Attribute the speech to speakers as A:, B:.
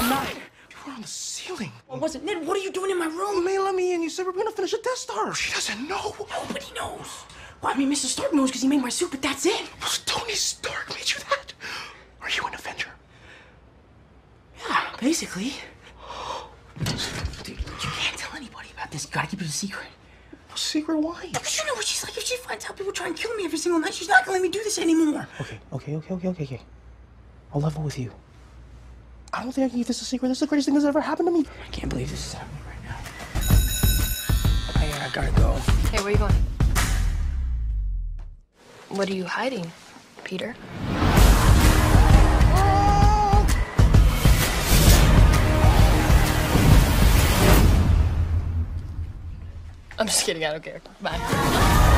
A: not.
B: We're on the ceiling.
A: I wasn't. Ned, what are you doing in my room?
B: May let me in. You said we're gonna finish a Death Star. She doesn't know.
A: Nobody knows. Well, I mean, Mr. Stark knows because he made my suit, but that's it.
B: Well, Tony Stark made you that. Are you an Avenger?
A: Yeah, basically. Dude, you can't tell anybody about this. You gotta keep it a secret.
B: A secret? Why?
A: Because you know what she's like. If she finds out people try and kill me every single night, she's not gonna let me do this anymore.
B: Okay. I'll level with you. I don't think I can keep this a secret. This is the greatest thing that's ever happened to me.
A: I can't believe this is happening right now. I gotta go.
C: Hey, where are you going? What are you hiding, Peter? I'm just kidding, I don't care. Bye.